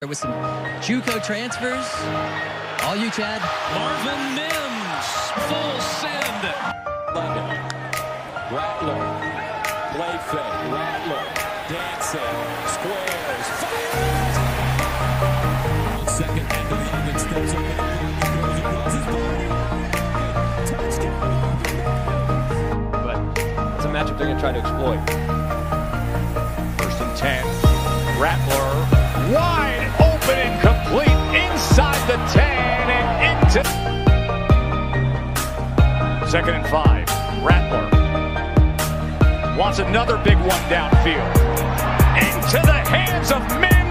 With some JUCO transfers. All you, Chad. Marvin Mims, full send. Rattler, play fake. Rattler, dancing, squares, fires. Second end of the even steps up and throws across his body. Touchdown. But it's a matchup they're going to try to exploit. 1st and 10. Rattler, wide open and complete inside the 10 and into 2nd and 5. Rattler wants another big one downfield into the hands of Mims.